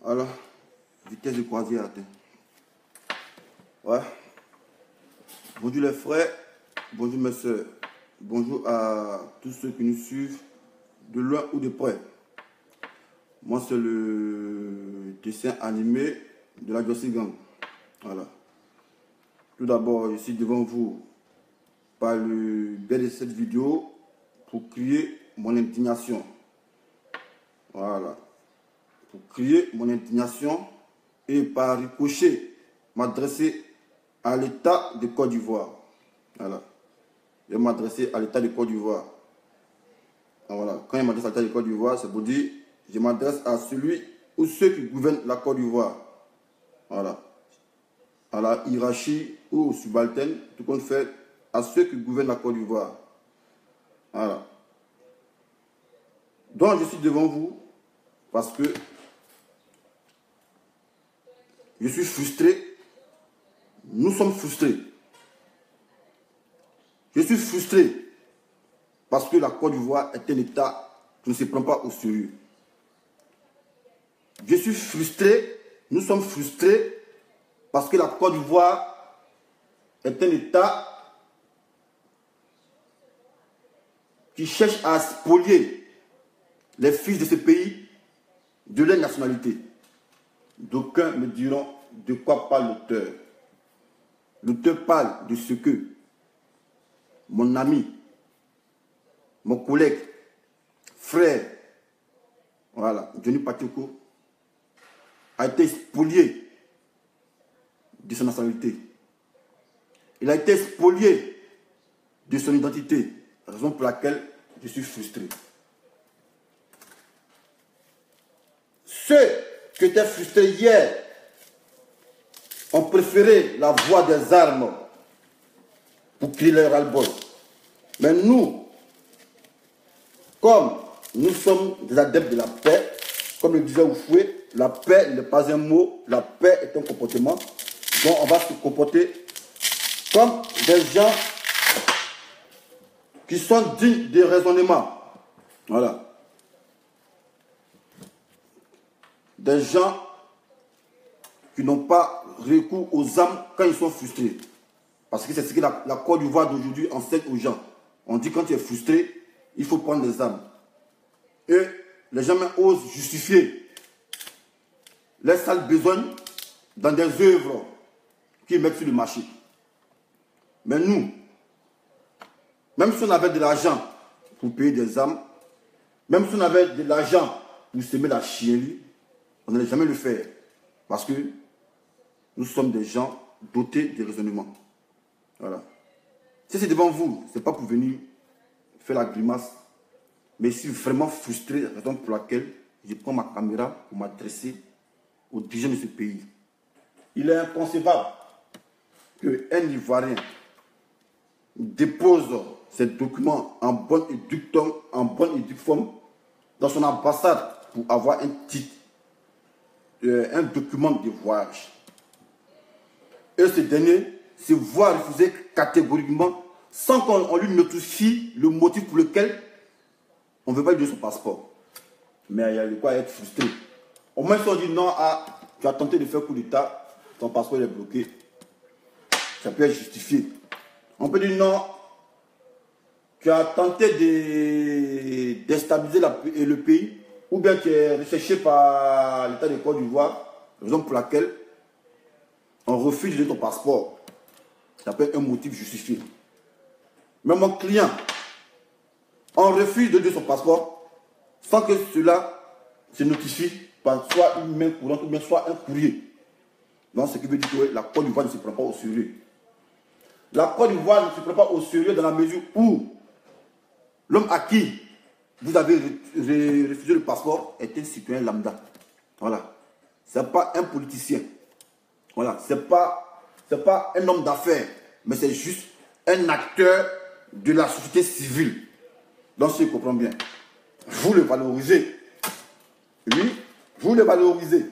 Voilà. Vitesse de croisière atteinte. Ouais. Bonjour les frères. Bonjour mes soeurs. Bonjour à tous ceux qui nous suivent de loin ou de près. Moi, c'est le dessin animé de la Jossi Gang. Voilà. Tout d'abord, je suis devant vous par le biais de cette vidéo pour crier mon indignation. Voilà. Pour crier mon indignation et par ricochet m'adresser à l'État de Côte d'Ivoire. Voilà. Je vais m'adresser à l'État de Côte d'Ivoire. Voilà. Quand je m'adresse à l'État de Côte d'Ivoire, c'est pour dire je m'adresse à celui ou ceux qui gouvernent la Côte d'Ivoire. Voilà. À la hiérarchie ou aux subalternes, tout compte fait, à ceux qui gouvernent la Côte d'Ivoire. Voilà. Donc je suis devant vous parce que je suis frustré. Nous sommes frustrés. Je suis frustré parce que la Côte d'Ivoire est un État qui ne se prend pas au sérieux. Je suis frustré, nous sommes frustrés parce que la Côte d'Ivoire est un État qui cherche à spolier les fils de ce pays de leur nationalité. D'aucuns me diront de quoi parle l'auteur. L'auteur parle de ce que mon ami, mon collègue, frère, voilà, Johnny Patiko, a été spolié de son nationalité. Il a été spolié de son identité, raison pour laquelle je suis frustré. Ceux qui étaient frustrés hier ont préféré la voie des armes pour crier leur ras-le-bol. Mais nous, comme nous sommes des adeptes de la paix, comme le disait Oufoué, la paix n'est pas un mot, la paix est un comportement. Donc on va se comporter comme des gens qui sont dignes de raisonnement. Voilà. Des gens qui n'ont pas recours aux armes quand ils sont frustrés. Parce que c'est ce que la Côte d'Ivoire d'aujourd'hui enseigne aux gens. On dit quand tu es frustré, il faut prendre des armes. Et les gens même osent justifier les sales besognes dans des œuvres qu'ils mettent sur le marché. Mais nous, même si on avait de l'argent pour payer des armes, même si on avait de l'argent pour semer la chienlit, on n'allait jamais le faire. Parce que nous sommes des gens dotés de raisonnement. Voilà. Si c'est devant vous, ce n'est pas pour venir faire la grimace, mais je suis vraiment frustré, raison pour laquelle je prends ma caméra pour m'adresser aux dirigeants de ce pays. Il est inconcevable qu'un Ivoirien dépose ses documents en bonne et due forme dans son ambassade pour avoir un titre, un document de voyage. Et ce dernier se voit refuser catégoriquement sans qu'on lui notifie le motif pour lequel on ne veut pas lui donner son passeport. Mais il y a de quoi être frustré. Au moins, si on dit non, tu as tenté de faire coup d'État, ton passeport est bloqué. Ça peut être justifié. On peut dire non, tu as tenté de déstabiliser le pays, ou bien tu es recherché par l'État de Côte d'Ivoire, raison pour laquelle on refuse de donner ton passeport. Ça peut être un motif justifié. Mais mon client, on refuse de donner son passeport sans que cela se notifie par soit une main courante ou bien soit un courrier. Donc ce qui veut dire que la Côte d'Ivoire ne se prend pas au sérieux. La Côte d'Ivoire ne se prend pas au sérieux dans la mesure où l'homme à qui vous avez refusé le passeport est un citoyen lambda. Voilà. Ce n'est pas un politicien. Voilà. Ce n'est pas un homme d'affaires, mais c'est juste un acteur de la société civile. Donc, si je comprends bien, vous le valorisez. Oui, vous le valorisez.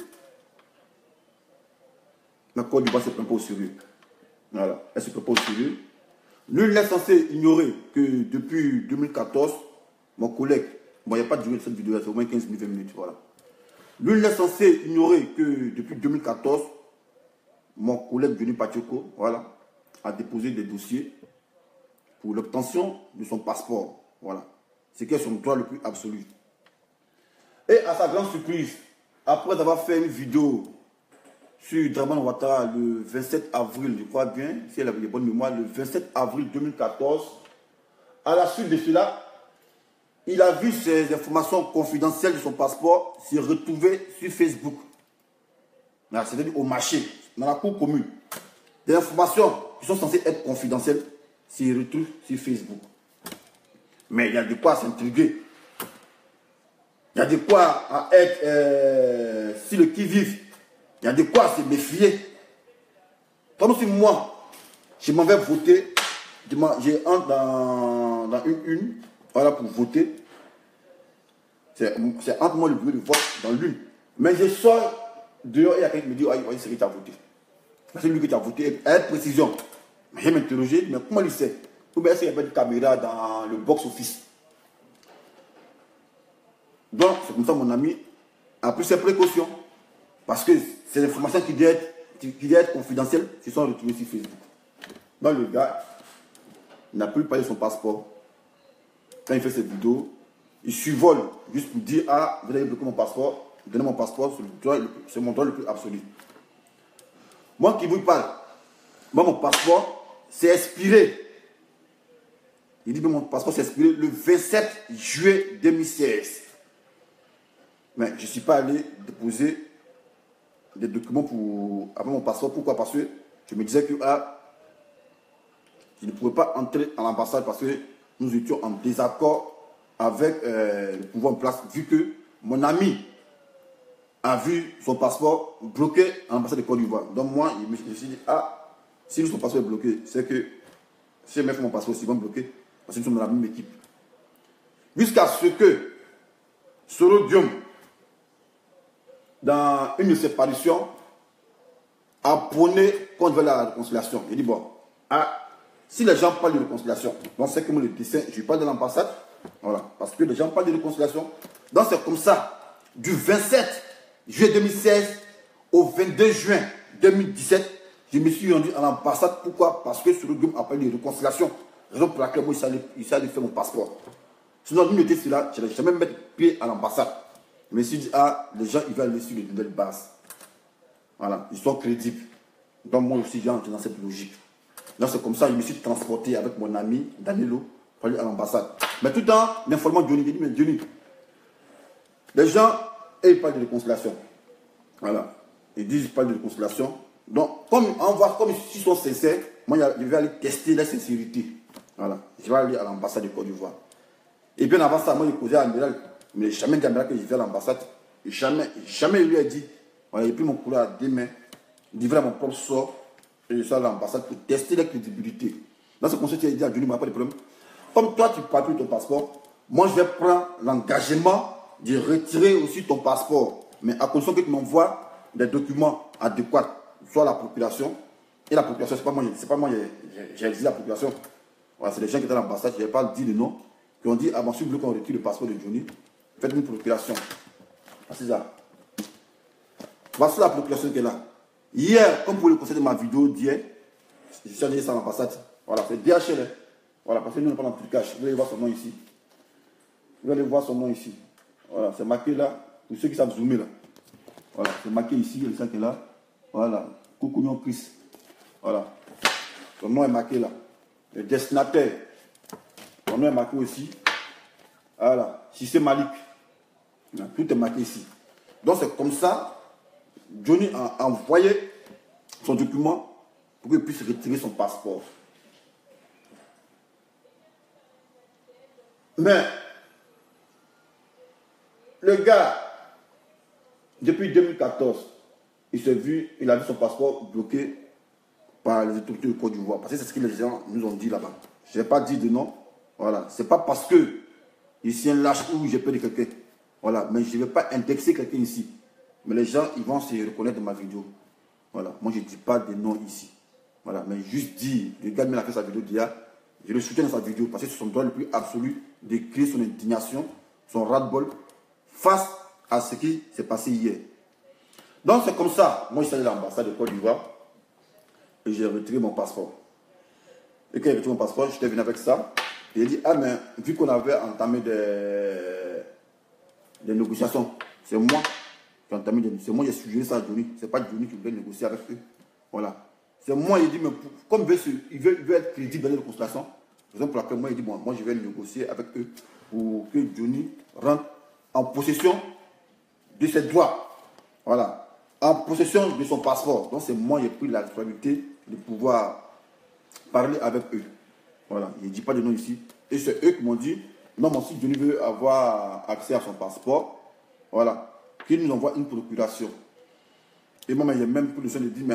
La Côte d'Ivoire ne se prend pas au sérieux. Voilà, elle ne se prend pas au sérieux. Nul n'est censé ignorer que depuis 2014, mon collègue, bon, il n'y a pas de durée de cette vidéo, c'est au moins 15 minutes, 20 minutes, voilà. Lui, il est censé ignorer que depuis 2014, mon collègue Johnny Pacheco, voilà, a déposé des dossiers pour l'obtention de son passeport. Voilà. C'est qui est son droit le plus absolu. Et à sa grande surprise, après avoir fait une vidéo sur Dramane Ouattara le 27 avril, je crois bien, si elle avait de bonne mémoire, le 27 avril 2014, à la suite de cela, il a vu ces informations confidentielles de son passeport se retrouver sur Facebook. C'est-à-dire au marché, dans la cour commune. Des informations qui sont censées être confidentielles se retrouvent sur Facebook. Mais il y a de quoi s'intriguer. Il y a de quoi être sur le qui-vive. Il y a de quoi se méfier. Comme si moi, je m'en vais voter, j'entre dans une, voilà, pour voter. C'est entre moi le bureau de vote dans l'une. Mais je sors dehors et il y a quelqu'un qui me dit, oui, c'est qui tu as voté. C'est lui qui t'a voté, avec précision. Mais je m'interroger, mais comment il sait? Ou bien est-ce qu'il n'y a pas de caméra dans le box-office? Donc, c'est comme ça mon ami a pris ses précautions. Parce que ces informations qui doivent être confidentielles se sont retrouvées sur Facebook. Donc, le gars n'a plus payé son passeport. Quand il fait cette vidéo, il survole juste pour dire, ah, vous avez bloqué mon passeport, donnez mon passeport, c'est mon droit le plus absolu. Moi qui vous parle, moi mon passeport s'est expiré. Il dit que mon passeport s'est expiré le 27 juillet 2016. Mais je ne suis pas allé déposer des documents pour avoir mon passeport. Pourquoi? Parce que je me disais que je ne pouvais pas entrer à l'ambassade parce que nous étions en désaccord avec le pouvoir en place, vu que mon ami a vu son passeport bloqué à l'ambassade de Côte d'Ivoire. Donc moi, je me suis dit, ah, si son passeport est bloqué, c'est que si je mets mon passeport, ils vont bloquer, parce que nous sommes dans la même équipe. Jusqu'à ce que Soro Diom, dans une de ses parutions, a prôné contre la réconciliation. Il dit, bon, si les gens parlent de réconciliation, donc c'est comme le dessin, je ne vais pas de l'ambassade, voilà, parce que les gens parlent de réconciliation. Donc c'est comme ça, du 27 juillet 2016 au 22 juin 2017, je me suis rendu à l'ambassade. Pourquoi? Parce que Soro Diom a parlé de réconciliation. Raison pour laquelle moi, il s'allait faire mon passeport. Sinon, nous n'étions là, je n'allais jamais mettre pied à l'ambassade. Je me suis dit, ah, les gens, ils veulent aller sur les nouvelles bases. Voilà, ils sont crédibles. Donc moi aussi, j'ai entré dans cette logique. Donc c'est comme ça, je me suis transporté avec mon ami Danilo pour aller à l'ambassade. Mais tout le temps, l'informant Johnny, il dit, mais Johnny, les gens, ils parlent de réconciliation. Voilà. Ils disent qu'ils parlent de réconciliation. Donc, comme ils sont sincères, moi, je vais aller tester la sincérité. Voilà. Je vais aller à l'ambassade de Côte d'Ivoire. Et bien avant ça, moi, j'ai posé à l'amiral, mais jamais dit à l'amiral que je vais à l'ambassade. Et jamais il lui a dit, voilà, j'ai pris mon courage à deux mains, livré à mon propre sort, et je suis à l'ambassade pour tester la crédibilité. Dans ce conseil, tu as dit à Johnny, il n'y a pas de problème. Comme toi, tu parles plus de ton passeport, moi, je vais prendre l'engagement de retirer aussi ton passeport. Mais à condition que tu m'envoies des documents adéquats, soit la population, et la population, c'est pas moi, j'ai dit la population. Voilà, c'est les gens qui étaient à l'ambassade, je n'ai pas dit le nom, qui ont dit, avant si vous voulez qu'on retire le passeport de Johnny, faites une procuration. C'est ça. Voici la procuration qui est là. Hier, comme pour le conseil de ma vidéo d'hier, je suis allé à l'ambassade. Voilà, c'est DHL. Voilà, parce que nous, on n'est pas dans le trucage. Vous allez voir son nom ici. Vous allez voir son nom ici. Voilà, c'est marqué là. Pour ceux qui savent zoomer là. Voilà, c'est marqué ici, il y a ça qui est là. Voilà, Coucougnon Chris. Voilà. Son nom est marqué là. Le destinataire. Son nom est marqué aussi. Voilà, si c'est Malik. Tout est marqué ici. Donc c'est comme ça. Johnny a envoyé son document pour qu'il puisse retirer son passeport. Mais le gars, depuis 2014, il a vu son passeport bloqué par les autorités de Côte d'Ivoire. Parce que c'est ce que les gens nous ont dit là-bas. Je n'ai pas dit de nom. Voilà. C'est pas parce que ici un lâche ou j'ai peur de quelqu'un. Voilà. Mais je ne vais pas indexer quelqu'un ici. Mais les gens, ils vont se reconnaître dans ma vidéo. Voilà. Moi, je ne dis pas de nom ici. Voilà. Mais juste dire, le gars qui a fait sa vidéo d'hier, je le soutiens dans sa vidéo parce que c'est son droit le plus absolu d'écrire son indignation, son ras-le-bol face à ce qui s'est passé hier. Donc c'est comme ça, moi je suis allé à l'ambassade de Côte d'Ivoire et j'ai retiré mon passeport. Et quand j'ai retiré mon passeport, j'étais venu avec ça. Et il dit, ah mais vu qu'on avait entamé des négociations, c'est moi qui ai entamé c'est moi qui ai suggéré ça à Johnny. C'est pas Johnny qui voulait négocier avec eux. Voilà. C'est moi, il dit, mais comme il veut être crédible dans les constellations, raison pour laquelle moi, il dit, bon, moi je vais négocier avec eux pour que Johnny rentre en possession de ses droits. Voilà. En possession de son passeport. Donc c'est moi qui ai pris la responsabilité de pouvoir parler avec eux. Voilà. Il ne dit pas de nom ici. Et c'est eux qui m'ont dit, non, mais si Johnny veut avoir accès à son passeport, voilà, qu'il nous envoie une procuration. Et moi, il y a même plus de gens qui disent, mais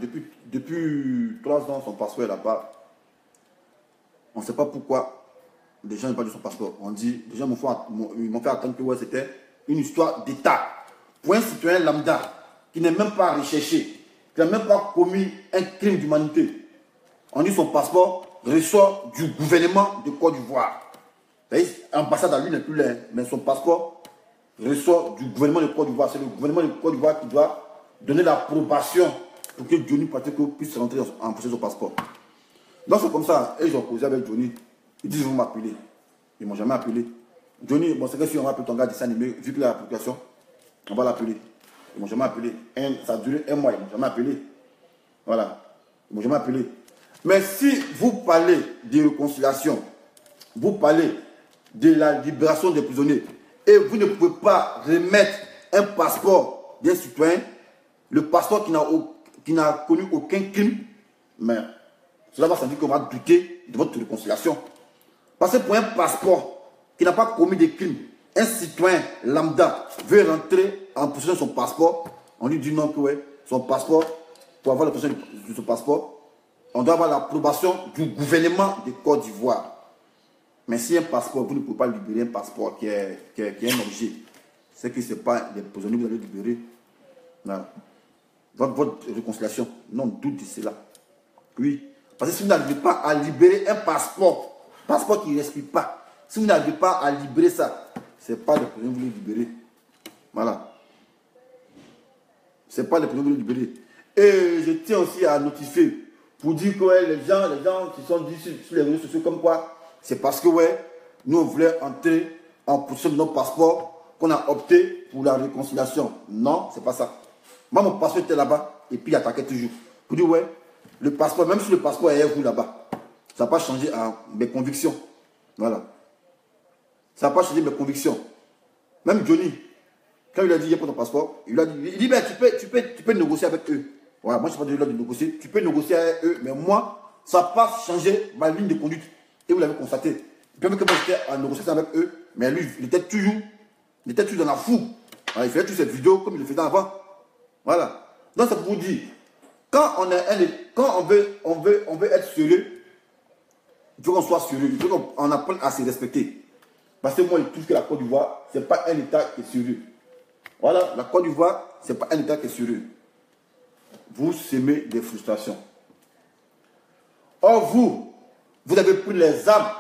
depuis 3 ans, son passeport est là-bas. On ne sait pas pourquoi les gens n'ont pas de son passeport. On dit, les gens m'ont fait attendre que ouais, c'était une histoire d'État. Pour un citoyen lambda qui n'est même pas recherché, qui n'a même pas commis un crime d'humanité, on dit son passeport ressort du gouvernement de Côte d'Ivoire. L'ambassade à lui n'est plus là, mais son passeport ressort du gouvernement de Côte d'Ivoire. C'est le gouvernement de Côte d'Ivoire qui doit donner l'approbation pour que Johnny Pacheco puisse rentrer en possession de son passeport. Donc c'est comme ça, et j'ai causé avec Johnny. Ils disent, ils vont m'appeler. Ils ne m'ont jamais appelé. Johnny, bon, c'est que si on va appeler ton gars dessin animé, vu qu'il a l'application, on va l'appeler. Ils ne m'ont jamais appelé. Ça a duré 1 mois, ils ne m'ont jamais appelé. Voilà. Ils ne m'ont jamais appelé. Mais si vous parlez de réconciliation, vous parlez de la libération des prisonniers, et vous ne pouvez pas remettre un passeport d'un citoyen, le passeport qui n'a connu aucun crime, mais cela va sans dire qu'on va douter de votre réconciliation. Parce que pour un passeport qui n'a pas commis de crime, un citoyen lambda veut rentrer en possession de son passeport, on lui dit non que ouais, son passeport, pour avoir la possession de son passeport, on doit avoir l'approbation du gouvernement de Côte d'Ivoire. Mais si un passeport, vous ne pouvez pas libérer un passeport qui est un objet, c'est que ce n'est pas des prisonniers que vous allez libérer. Voilà. Votre réconciliation, non, doute de cela. Oui. Parce que si vous n'arrivez pas à libérer un passeport qui ne respire pas, si vous n'arrivez pas à libérer ça, ce n'est pas les prisonniers que vous voulez libérer. Voilà. Ce n'est pas les prisonniers que vous voulez libérer. Et je tiens aussi à notifier pour dire que ouais, les gens qui sont dit sur les réseaux sociaux comme quoi, c'est parce que ouais, nous on voulait entrer en possession de nos passeports qu'on a opté pour la réconciliation. Non, c'est pas ça. Moi, mon passeport était là-bas et puis il attaquait toujours. Pour dire ouais, le passeport, même si le passeport est vous là-bas, ça n'a pas changé mes convictions. Voilà. Ça n'a pas changé mes convictions. Même Johnny, quand il a dit il y a pas ton passeport, il a dit ben, tu peux négocier avec eux. Voilà, moi je ne sais pas de négocier. Tu peux négocier avec eux, mais moi, ça n'a pas changé ma ligne de conduite. Et vous l'avez constaté. Puis même que moi j'étais en négociation avec eux, mais lui, il était toujours dans la fougue. Voilà, il faisait toutes ces vidéos comme il le faisait avant. Voilà. Donc c'est pour vous dire, quand on veut être sérieux, il faut qu'on soit sérieux, il faut qu'on apprenne à se respecter. Parce que moi, je trouve que la Côte d'Ivoire, ce n'est pas un État qui est sérieux. Voilà, la Côte d'Ivoire, ce n'est pas un État qui est sérieux. Vous semez des frustrations. Or, vous avez pris les armes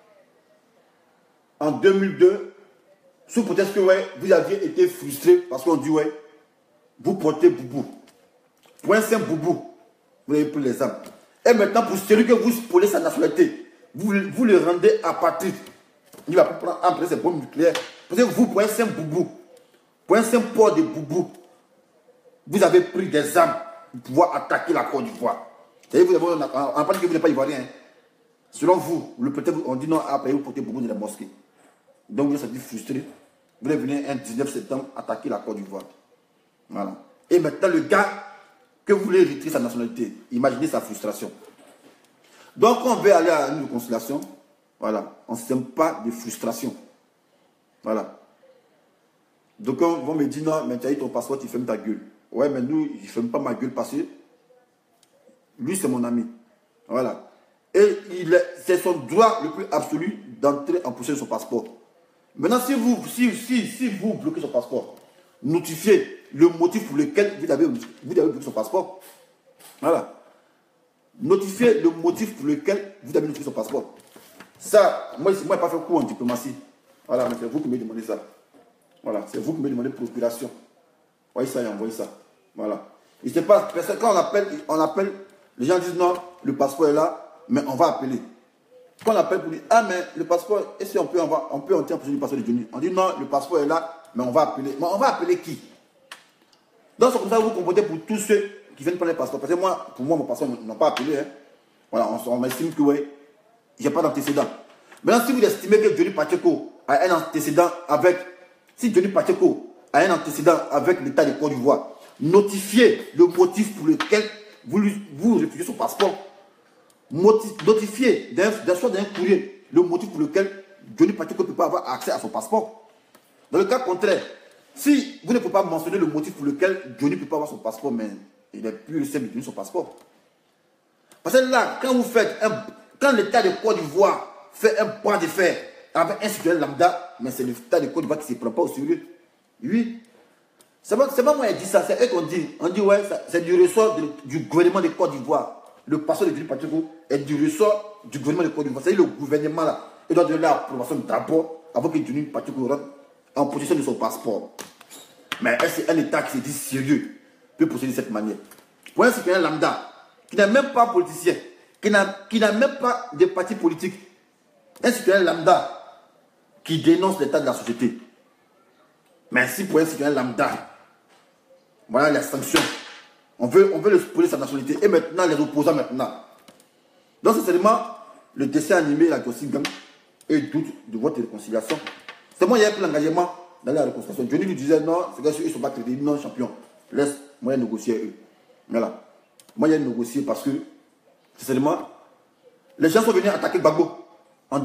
en 2002, sous prétexte que ouais, vous aviez été frustré parce qu'on dit ouais, vous portez boubou. Pour un simple boubou, vous avez pris les armes. Et maintenant, pour celui que vous spoilez sa nationalité, vous le rendez apatride. Il va prendre après ses bombes nucléaires. Parce que vous, pour un simple boubou, pour un simple port de boubou, vous avez pris des armes pour pouvoir attaquer la Côte d'Ivoire. C'est-à-dire que on parle que vous n'êtes pas ivoirien. Hein. Selon vous, on dit non, après vous portez boubou dans la mosquée. Donc vous êtes senti frustré. Vous allez venir un 19 septembre attaquer la Côte d'Ivoire. Voilà. Et maintenant, le gars que vous voulez retirer sa nationalité, imaginez sa frustration. Donc, quand on veut aller à une réconciliation, voilà, on ne s'aime pas de frustration. Voilà. Donc, on va me dire, non, mais tu as eu ton passeport, tu fermes ta gueule. Ouais, mais nous, je ne ferme pas ma gueule parce que lui, c'est mon ami. Voilà. Et c'est son droit le plus absolu d'entrer en possession de son passeport. Maintenant, si vous bloquez son passeport, notifiez le motif pour lequel vous avez bloqué son passeport. Voilà. Notifiez le motif pour lequel vous avez bloqué son passeport. Ça, moi, je n'ai pas fait cours en diplomatie. Voilà, mais c'est vous qui me demandez ça. Voilà, c'est vous qui me demandez procuration. Voyez ça et envoyez ça. Voilà. Il se passe, parce que quand on appelle, les gens disent non, le passeport est là, mais on va appeler. Quand on appelle pour dire, ah mais le passeport, est-ce qu'on peut entrer en possession du passeport de Johnny? On dit non, le passeport est là, mais on va appeler. Mais on va appeler qui? Donc c'est comme ça que vous comprenez pour tous ceux qui viennent prendre le passeport. Parce que moi, pour moi, mon passeport, ils n'ont pas appelé. Hein. Voilà, on estime que oui, j'ai pas d'antécédent. Maintenant, si vous estimez que Johnny Pacheco a un antécédent avec, si Johnny Pacheco a un antécédent avec l'État de Côte d'Ivoire, notifiez le motif pour lequel vous refusez son passeport. Notifiez d'un courrier le motif pour lequel Johnny Pacheco ne peut pas avoir accès à son passeport. Dans le cas contraire, si vous ne pouvez pas mentionner le motif pour lequel Johnny ne peut pas avoir son passeport, mais il n'est plus le seul de donner son passeport. Parce que là, quand l'État de Côte d'Ivoire fait un bras de fer avec un citoyen lambda, mais c'est l'État de Côte d'Ivoire qui ne se prend pas au sérieux. Oui. C'est pas moi qui dis ça, c'est eux qu'on dit. On dit, ouais, c'est du ressort du gouvernement de Côte d'Ivoire. Le passeport de Johnny Pacheco est du ressort du gouvernement de Côte d'Ivoire. C'est-à-dire le gouvernement là, il doit donner l'approbation d'abord avant que Johnny Pacheco rentre en possession de son passeport. Mais c'est un État qui se dit sérieux peut procéder de cette manière. Pour un citoyen lambda, qui n'est même pas politicien, qui n'a même pas de parti politique, un citoyen lambda qui dénonce l'état de la société. Mais si pour un citoyen lambda, voilà les sanctions. On veut le spoiler sa nationalité. Et maintenant, les opposants maintenant. Donc, c'est seulement le dessin animé, la Gossip Gang, et doute de votre réconciliation. C'est moi, il y a plus l'engagement dans la réconciliation. Johnny lui disait non, c'est qu'ils ne sont pas crédibles, non, champion. Laisse moi négocier eux. Voilà. Moi, il y a négocier parce que, c'est seulement, les gens sont venus attaquer Gbagbo en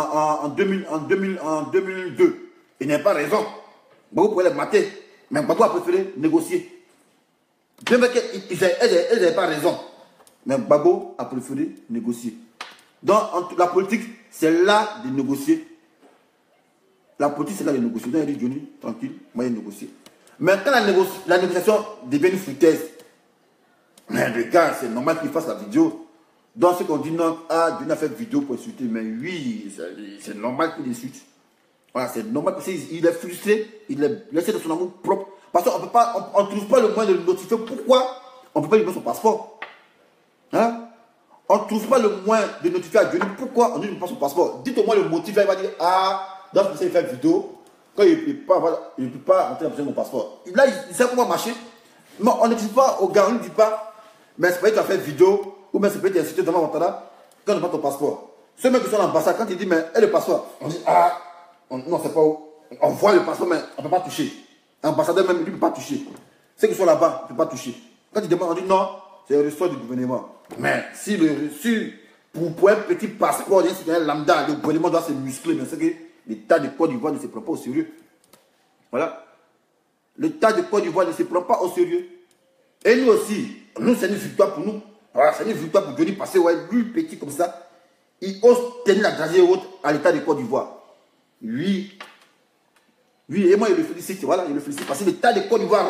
2002. Il n'a pas raison. Gbagbo pouvait les mater, mais Gbagbo a préféré négocier. Bien qu'ils n'avaient pas raison, mais Gbagbo a préféré négocier. Donc, la politique, c'est là de négocier. La politique, c'est là de négocier. Donc, il dit Johnny, tranquille, moi, il négocie. Mais quand la négociation devient une foutaise, le gars, c'est normal qu'il fasse la vidéo. Donc, ce qu'on dit, non, ah, Johnny a fait vidéo pour insulter, mais oui, c'est normal qu'il insulte. Voilà, c'est normal parce qu'il est frustré, il est laissé de son amour propre. Parce qu'on ne trouve pas le moyen de le notifier. Pourquoi on ne peut pas lui donner son passeport? Hein? On ne trouve pas le moyen de notifier à Johnny. Pourquoi on ne lui donne pas son passeport? Dites au moins le motif. Il va dire, ah, dans ce que il fait une vidéo, quand il ne peut pas rentrer dans mon passeport. Là, il sait comment marcher. Non, on ne dit pas au gars, on ne dit pas, mais c'est pas que tu as fait une vidéo, ou même c'est pas que tu as insulté dans Montana, quand on n'a pas ton passeport. Ceux mecs qui sont à l'ambassade, quand ils disent, mais et le passeport? On dit, ah, non, c'est pas où. On voit le passeport, mais on ne peut pas toucher. L'ambassadeur même, lui, ne peut pas toucher. Ceux qui sont là-bas, ne peuvent pas toucher. Quand ils demandent, on dit non, c'est le ressort du gouvernement. Mais si pour un petit passeport d'un citoyen lambda, le gouvernement doit se muscler, mais c'est que l'État de Côte d'Ivoire ne se prend pas au sérieux. Voilà. L'État de Côte d'Ivoire ne se prend pas au sérieux. Et nous aussi, c'est une victoire pour nous. Voilà, c'est une victoire pour Johnny parce que, ouais, lui, petit comme ça, il ose tenir la dragée haute à l'État de Côte d'Ivoire. Oui, et moi, il le félicite, voilà, il le félicite parce que l'État de Côte d'Ivoire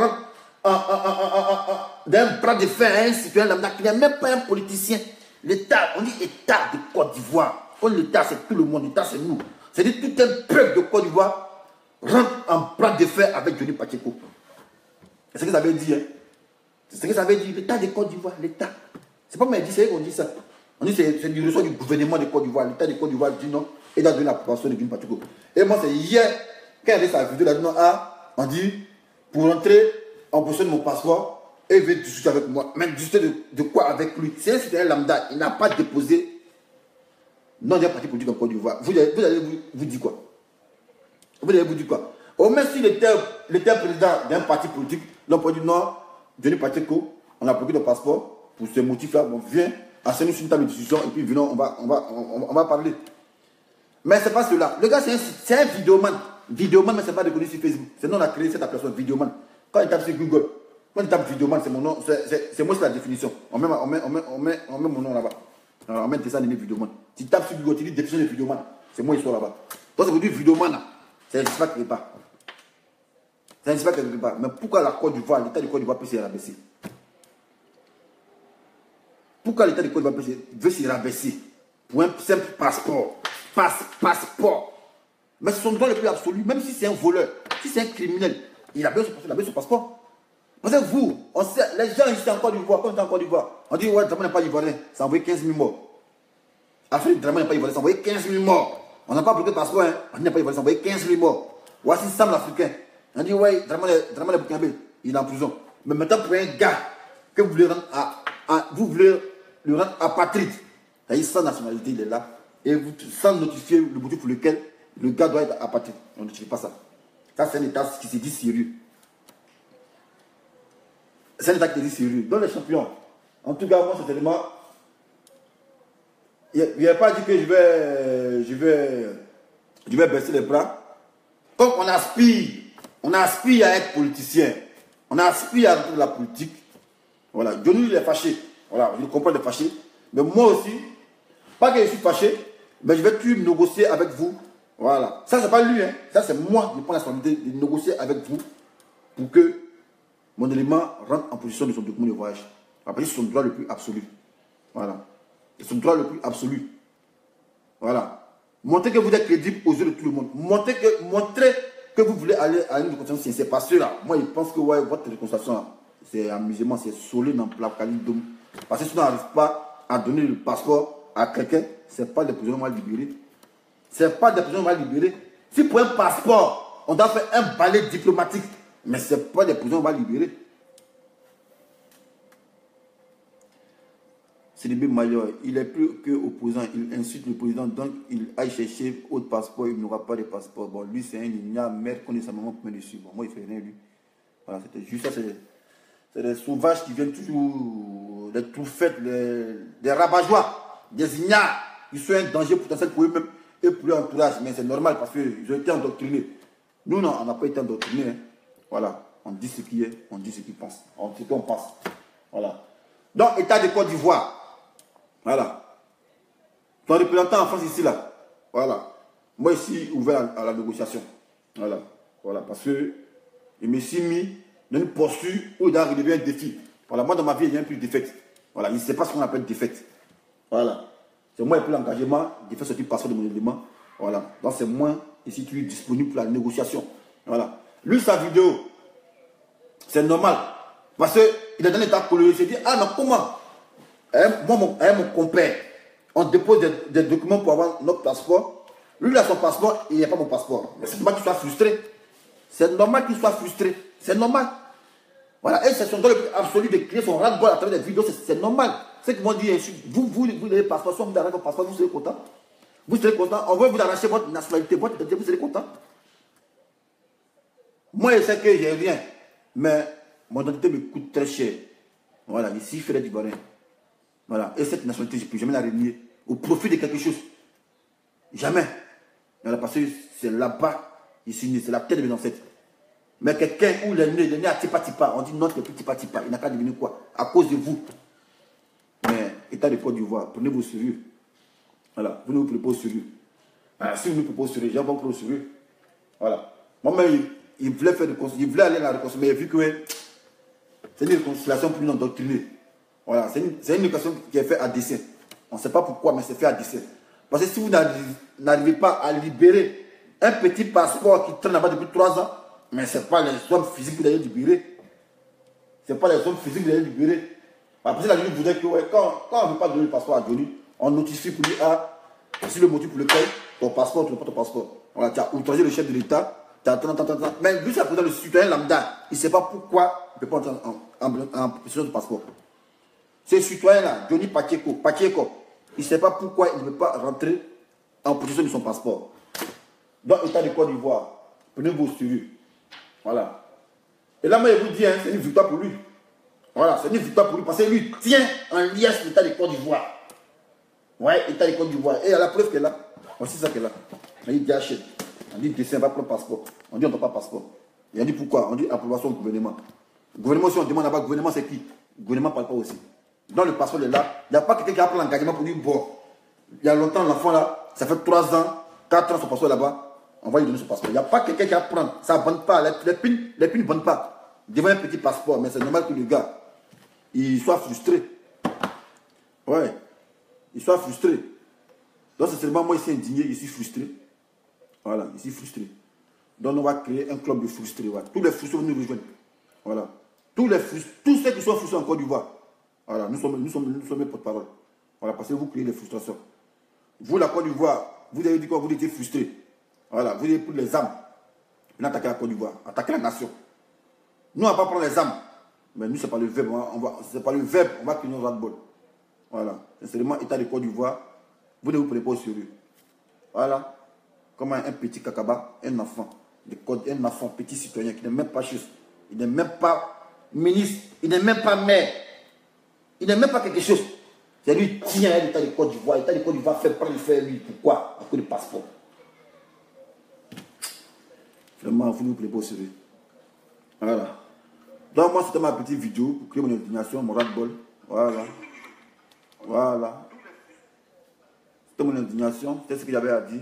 rentre d'un bras de fer à un citoyen lambda qui n'est même pas un politicien. L'État, on dit État de Côte d'Ivoire. Quand l'État, c'est tout le monde, l'État, c'est nous. C'est-à-dire tout un peuple de Côte d'Ivoire rentre en bras de fer avec Johnny Pacheco. C'est ce que ça veut dire. Hein? C'est ce que ça veut dire, l'État de Côte d'Ivoire, l'État. C'est pas moi qui dis, c'est qu'on dit ça. On dit c'est du ressort du gouvernement de Côte d'Ivoire. L'État de Côte d'Ivoire dit non, et il a donné l'approbation de Johnny Pacheco. Et moi, c'est hier, quand il y avait sa vidéo, il a dit non, ah, on dit, pour entrer en possession de mon passeport, et il veut discuter avec moi. Mais discuter de quoi avec lui? C'est un citoyen lambda, il n'a pas déposé non d'un parti politique en Côte d'Ivoire. Vous allez vous dire quoi? Vous allez vous dire quoi? Au moins, s'il était président d'un parti politique, l'on peut dire non, Johnny Pacheco, on a bloqué le passeport pour ce motif-là, bon, viens, enseigne-nous sur une table de discussion, et puis venons, on va parler. Mais c'est pas cela. Le gars, c'est un vidéoman. Vidéoman, mais c'est pas reconnu sur Facebook. C'est nous, on a créé cette personne, vidéoman. Quand il tape sur Google, quand il tape vidéoman, c'est mon nom, c'est moi, c'est la définition. On met mon nom là-bas. On met dessin animé vidéoman. Si tu tapes sur Google, tu dis définition de vidéoman. C'est moi, il soit là-bas. Donc, c'est vous dire vidéoman, là. C'est un pas quelque part. C'est un pas quelque part. Mais pourquoi la Côte d'Ivoire, l'État de Côte d'Ivoire peut se rabaisser? Pourquoi l'État de Côte d'Ivoire veut se rabaisser pour un simple passeport? Passeport. Mais c'est son droit le plus absolu, même si c'est un voleur, si c'est un criminel, il a besoin de son passeport. Parce que vous, on sait, les gens ici en Côte d'Ivoire, quand on est en Côte d'Ivoire, on dit ouais, Dramane n'est pas ivoirien, ça a envoyé 15 000 morts. Afrique, Dramane n'est pas ivoirien, ça a envoyé 15 000 morts. On n'a pas bloqué le passeport, hein. On n'est pas ivoirien, ça a envoyé 15 000 morts. Voici Sam l'Africain. On dit ouais, Dramane est burkinabé, il est en prison. Mais maintenant, pour un gars que vous voulez rendre vous voulez le rendre apatride, c'est-à-dire sans nationalité, il est là, et vous, sans notifier le motif pour lequel le gars doit être apatride. On ne notifie pas ça. Ça, c'est un état qui se dit sérieux. C'est un état qui se dit sérieux. Donc, les champions, en tout cas, moi, certainement, il n'a pas dit que je vais baisser les bras. Comme on aspire à être politicien, on aspire à rentrer dans la politique. Voilà, Johnny il est fâché. Voilà, je comprends, il est fâché. Mais moi aussi, pas que je suis fâché, mais je vais tout négocier avec vous. Voilà. Ça, c'est pas lui, hein. Ça, c'est moi qui prends la responsabilité de négocier avec vous pour que mon élément rentre en position de son document de voyage. Parce que c'est son droit le plus absolu. Voilà. C'est son droit le plus absolu. Voilà. Montrez que vous êtes crédible aux yeux de tout le monde. Montrez que vous voulez aller à une réconciliation sincère. Parce que là, moi, je pense que ouais, votre réconciliation, c'est amusement, c'est solide dans la calidome. Parce que si on n'arrive pas à donner le passeport à quelqu'un, ce n'est pas des prisonniers mal libérés. Ce n'est pas des prisonniers mal libérés. Si pour un passeport, on doit faire un balai diplomatique, mais ce n'est pas des prisonniers mal libérés. Sidibé Mayor, il est plus que opposant, il insulte le président, donc il aille chercher autre passeport, il n'aura pas de passeport. Bon, lui, c'est un ignare, merde, connaît sa maman pour mettre dessus. Bon, moi, il fait rien, lui. Voilà, c'était juste ça, c'est des sauvages qui viennent toujours, des touffettes, des rabat-joie, des ignares. Ils sont un danger potentiel pour eux-mêmes et pour leur entourage. Mais c'est normal parce qu'ils ont été endoctrinés. Nous, non, on n'a pas été endoctrinés. Hein. Voilà, on dit ce qui est, on dit ce qu'il pense. On dit ce qu'on pense. Voilà. Donc, État de Côte d'Ivoire. Voilà. Ton représentant en France ici, là. Voilà. Moi, ici, ouvert à la négociation. Voilà. Voilà. Parce que je me suis mis dans une posture où il doit relever un défi. Voilà. Moi, dans ma vie, il n'y a plus de défaite. Voilà. Il ne sait pas ce qu'on appelle défaite. Voilà. C'est moi qui ai pris l'engagement de faire sortir passeport de mon élément. Voilà. Donc, c'est moi ici qui est disponible pour la négociation. Voilà. Lui, sa vidéo, c'est normal. Parce qu'il est dans l'état coloré. Il s'est dit, ah non, comment moi, mon compère, on dépose des documents pour avoir notre passeport. Lui, il a son passeport et il n'y a pas mon passeport. Mais c'est normal qu'il soit frustré. C'est normal qu'il soit frustré. C'est normal. Voilà. Et c'est son droit le plus absolu de créer son ras-le-bol à travers des vidéos. C'est normal. C'est qu'ils m'ont dit, vous avez le passeport, soit vous avez votre passeport, vous serez content. Vous serez content. On veut vous arracher votre nationalité, votre identité, vous serez content. Moi, je sais que j'ai rien. Mais mon identité me coûte très cher. Voilà. Ici, je fais des Ivoiriens. Voilà. Et cette nationalité, je ne peux jamais la renier au profit de quelque chose. Jamais. Voilà, parce que c'est là-bas, ici, c'est la terre de mes ancêtres. Mais quelqu'un où il est né à Tipa, on dit non, il n'est plus Tipa, il n'a qu'à devenir quoi? À cause de vous. Mais État de Côte d'Ivoire, prenez-vous au sérieux. Voilà, vous ne vous prenez pas au sérieux. Alors, si vous ne vous prenez pas au sérieux, j'ai pas pris au sérieux. Voilà. Moi-même, il voulait faire il voulait aller à la réconciliation, mais il a vu que c'est une réconciliation plus non doctrinée. Voilà, c'est une négociation qui est faite à dessein. On ne sait pas pourquoi, mais c'est fait à dessein. Parce que si vous n'arrivez pas à libérer un petit passeport qui traîne là-bas depuis 3 ans, mais ce n'est pas les hommes physiques que vous allez libérer. Ce n'est pas les hommes physiques que vous allez libérer. Parce que la Johnny voudrait que, ouais, quand on ne veut pas donner le passeport à Johnny, on notifie pour lui, ah, c'est le motif pour lequel ton passeport, tu n'as pas ton passeport. Voilà, tu as outragé le chef de l'État, mais lui, c'est le citoyen lambda. Il ne sait pas pourquoi il ne peut pas entrer en possession de passeport. Ce citoyen-là, Johnny Pacheco, il ne sait pas pourquoi il ne veut pas rentrer en possession de son passeport. Dans l'État de Côte d'Ivoire, prenez-vous au sérieux. Voilà. Et là, moi, je vous dis, hein, c'est une victoire pour lui. Voilà, c'est une victoire pour lui parce que lui tient en liesse l'État de Côte d'Ivoire. Ouais, l'État de Côte d'Ivoire. Et à la preuve qu'elle est là, voici ça qu'elle a. On dit achète. On dit dessin, va prendre passeport. On dit on n'a pas passeport. Et on dit pourquoi? On dit approbation du gouvernement. Le gouvernement, si on demande là-bas, le gouvernement c'est qui? Le gouvernement ne parle pas aussi. Dans le passeport est là, il n'y a pas quelqu'un qui a pris l'engagement pour dire bon, il y a longtemps l'enfant là, ça fait 3 ans, 4 ans son passeport là-bas, on va lui donner son passeport. Il n'y a pas quelqu'un qui a pris, ça ne bande pas, les pins ne bandent pas. Devant un petit passeport, mais c'est normal que le gars, il soit frustré. Ouais, il soit frustré. Donc c'est seulement moi ici indigné, je suis frustré. Voilà, ici frustré. Donc on va créer un club de frustrés. Voilà. Tous les frustrés vont nous rejoindre. Voilà. Tous ceux qui sont frustrés en Côte d'Ivoire. Voilà, nous sommes les porte-parole. Voilà, parce que vous créez des frustrations. Vous, la Côte d'Ivoire, vous avez dit quoi? Vous étiez frustrés. Voilà, vous avez pris les armes. Vous attaquez la Côte d'Ivoire, attaquez la nation. Nous, on ne va pas prendre les armes. Mais nous, ce n'est pas le verbe. C'est pas le verbe, on va créer nos ras-de-bol. Voilà. C'est seulement État de Côte d'Ivoire. Vous ne vous prenez pas au sérieux. Voilà. Comme un petit cacaba, un enfant. Un enfant, petit citoyen qui n'est même pas juste. Il n'est même pas ministre. Il n'est même pas maire. Il n'est même pas quelque chose. C'est lui qui tient l'État de Côte d'Ivoire. L'État de Côte d'Ivoire fait prendre le faire lui. Pourquoi? À cause du passeport. Vraiment, vous ne vous prenez pas au sérieux. Voilà. Donc moi, c'était ma petite vidéo pour créer mon indignation, mon ras-de-bol. Voilà. Voilà. C'était mon indignation, c'était ce que j'avais à dire.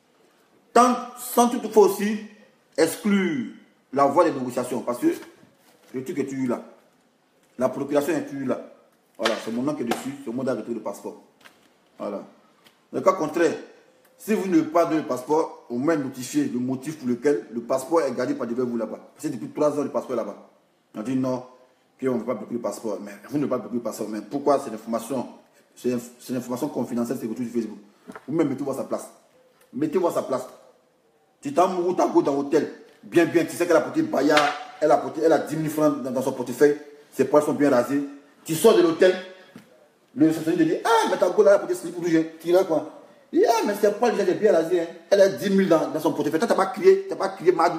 Sans toutefois aussi exclure la voie des négociations, parce que le truc est toujours là. La procuration est toujours là. Voilà, c'est mon nom qui est dessus, c'est mon arrêté de passeport. Voilà. Dans le cas contraire, si vous ne pas donner le passeport, au moins notifier le motif pour lequel le passeport est gardé par devant vous là-bas. Parce que depuis 3 ans, le passeport est là-bas. On dit non, qu'on ne veut pas bloquer le passeport. Mais vous ne pouvez pas bloquer le passeport. Mais pourquoi cette information? C'est une information confidentielle, c'est retour sur Facebook. Vous-même, mettez-vous à sa place. Mettez-vous à sa place. Tu t'as mouru ta go dans l'hôtel. Bien, tu sais qu'elle a porté Baya, elle a 10 000 francs dans son portefeuille. Ses poils sont bien rasés. Tu sors de l'hôtel. Le réceptionniste te dit, ah, mais ta go là, elle a porté slip rouge. Tu diras quoi? Il dit, ah, mais ses poils déjà bien rasés. Hein. Elle a 10 000 dans son portefeuille. Toi, tu n'as pas crié Madou.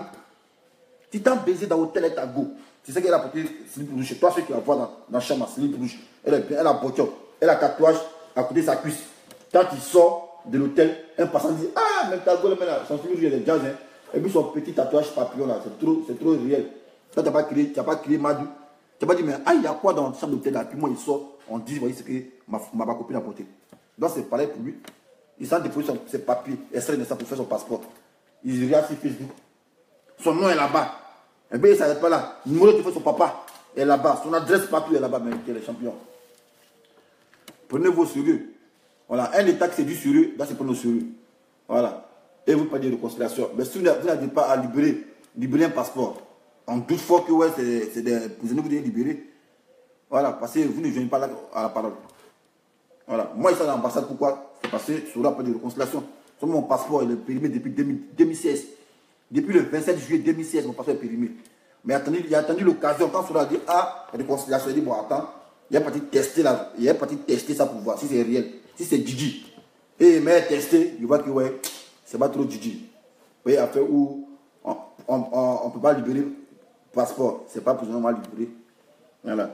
Tu t'as baisé dans l'hôtel avec ta go. Tu sais qu'elle a porté slip rouge. Chez toi, ceux qui la voient dans la chambre, slip rouge. Elle a bouton. Elle a tatouage à côté de sa cuisse. Quand il sort de l'hôtel, un passant dit, ah, mais ta gueule, son slip rouge, il est jazz. Hein. Et puis son petit tatouage papillon là, c'est trop réel. Toi, tu n'as pas crié Madou. Tu n'as pas dit, mais ah, il y a quoi dans la chambre d'hôtel là? Puis moi, il sort, on dit, voyez ce que ma copine a porté. Donc c'est pareil pour lui. Il s'en dépose ses papiers, extrait de ça pour faire son passeport. Il regarde sur Facebook. Son nom est là-bas. Et bien, il ne s'arrête pas là. Le numéro de téléphone de son papa est là-bas. Son adresse partout est là-bas, mais quel est le champion. Prenez-vous au sérieux. Voilà, un État qui c'est du sérieux, là c'est pour nos sérieux. Voilà. Et vous parlez de réconciliation. Mais si vous n'avez pas à libérer un passeport, on doute fort que ouais, c'est des prisonniers que vous devez libérer. Voilà, parce que vous ne joignez pas là à la parole. Voilà. Moi, je suis à l'ambassade, pourquoi? C'est parce que je n'aurai pas de réconciliation. Mon passeport est périmé depuis 2016. Depuis le 27 juillet 2016, mon passeport est périmé. Mais il a attendu l'occasion, quand on a dit, ah, réconciliation, il dit, bon, attends, il y a parti tester là, il y a parti tester ça pour voir si c'est réel, si c'est Djidji. Et mais tester, il voit que ouais, c'est pas trop Djidji. Vous voyez, après où on ne peut pas libérer le passeport, c'est pas pour normal libérer. Voilà.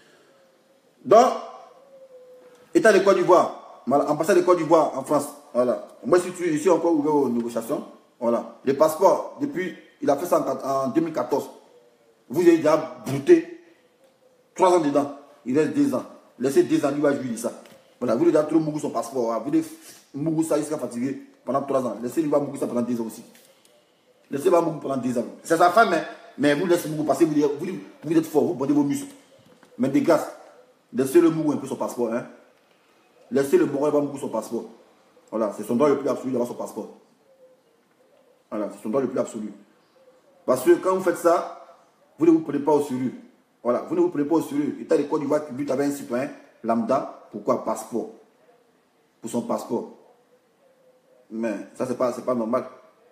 Donc, État de Côte d'Ivoire, ambassade de Côte d'Ivoire en France, voilà. Moi, je suis encore ouvert aux négociations. Voilà. Les passeports, depuis, il a fait ça en 2014. Vous avez déjà brouté 3 ans dedans. Il reste 2 ans. Laissez 2 ans, lui va jouir de ça. Voilà. Vous avez déjà trop mouru son passeport. Vous avez mouru ça, il sera fatigué pendant 3 ans. Laissez lui va mourir ça pendant 2 ans aussi. Laissez lui va mourir pendant 2 ans. C'est sa femme, mais vous laissez mourir parce que vous êtes fort, vous bandez vos muscles. Mais des gars, laissez le mourir un peu son passeport. Hein. Laissez le moral va mourir son passeport. Voilà. C'est son droit le plus absolu d'avoir son passeport. Voilà, c'est son droit le plus absolu. Parce que quand vous faites ça, vous ne vous prenez pas au sérieux. Voilà, vous ne vous prenez pas au sérieux. État de Côte d'Ivoire qui bute avec un citoyen lambda, pourquoi? Passeport. Pour son passeport. Mais ça, c'est pas normal.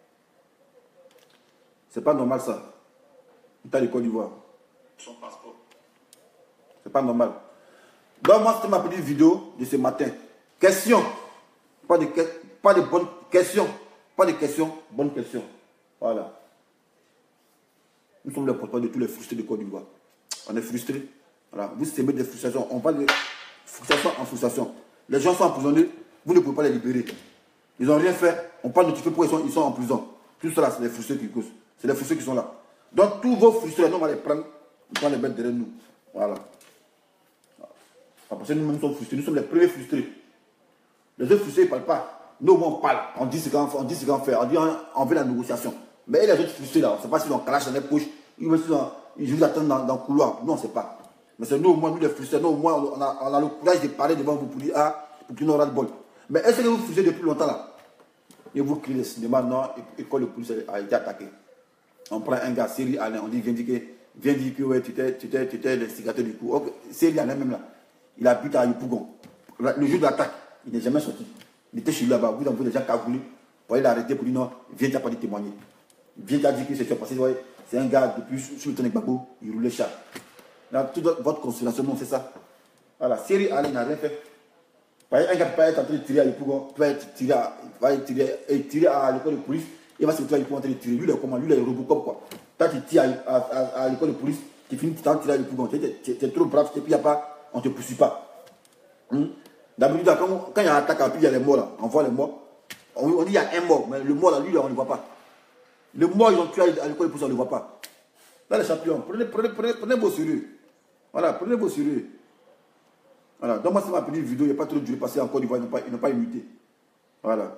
C'est pas normal ça. État de Côte d'Ivoire. Son passeport. C'est pas normal. Donc moi, c'était ma petite vidéo de ce matin. Question. Pas de bonnes questions. Pas de questions, bonne question. Voilà. Nous sommes les porte-parole de tous les frustrés de Côte d'Ivoire. On est frustrés. Voilà. Vous semez des frustrations. On parle de frustration en frustration. Les gens sont emprisonnés. Vous ne pouvez pas les libérer. Ils n'ont rien fait. On parle de notifier pourquoi ils sont en prison. Tout cela, c'est les frustrés qui causent. C'est les frustrés qui sont là. Donc, tous vos frustrés, nous, on va les prendre. On va les mettre derrière nous. Voilà. Parce que nous-mêmes sommes frustrés. Nous sommes les premiers frustrés. Les autres frustrés, ils ne parlent pas. Nous, on parle, on dit ce qu'on fait, on dit on veut la négociation. Mais les autres frustrés là, on ne sait pas s'ils ont calache dans les poches, ils vous attendent dans le couloir. Nous, on ne sait pas. Mais c'est nous, au moins, nous les frustrés, nous, au moins, on a le courage de parler devant vous pour dire, ah, pour qu'ils n'auront pas de bol. Mais est-ce que vous frustrez depuis longtemps là? Et vous criez le cinéma, non, et quand le police a été attaqué. On prend un gars, Seri Alain, on dit, viens dire que ouais, tu étais l'instigateur du coup. Okay. Seri Alain même là, il habite à Yopougon. Le jour de l'attaque, il n'est jamais sorti. Il était chez lui là-bas, vous envoyez des gens cagoulés pour aller l'arrêter pour dire non, viens, tu n'as pas de témoigner. Viens, tu as dit que c'est passé, ouais, c'est un gars depuis sur le temps de Gbagbo, il roulait chat. Là, toute votre consolation, non, c'est ça. Voilà, Seri Alain n'a rien fait. Par exemple, un gars peut être en train de tirer à Yopougon, peut être tirer à l'école de police. Il va se retrouver à l'époque en train de tirer. Lui, il est comment? Lui, il est Robocop, quoi. Toi, tu tires à l'école de police, tu finis de tirer à l'époque. Tu es trop brave, et puis il n'y a pas, on ne te poursuit pas. D'habitude, quand il y a un attaque, puis il y a les morts, là, on voit les morts. On dit qu'il y a un mort, mais le mort, là, lui, on ne le voit pas. Le mort, ils ont tué à l'école de police, on ne le voit pas. Là, les champions, prenez vos sérieux. Voilà, prenez vos sérieux. Voilà, donc moi, c'est ma petite vidéo, il n'y a pas trop de durée, parce qu'encore, ils n'ont pas imité. Voilà.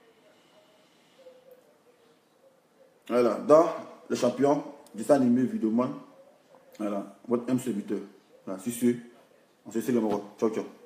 Voilà, dans les champions, dessin animé Vidéoman, voilà, votre M serviteur. Voilà, sur ce, on se laisse le mot. Ciao, ciao.